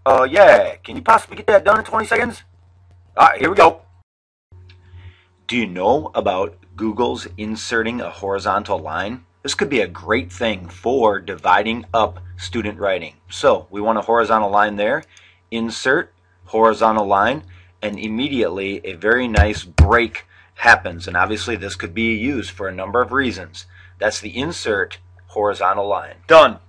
Yeah, can you possibly get that done in 20 seconds? Alright, here we go. Do you know about Google's inserting a horizontal line? This could be a great thing for dividing up student writing. So we want a horizontal line there, insert horizontal line, and immediately a very nice break happens. And obviously this could be used for a number of reasons. That's the insert horizontal line. Done.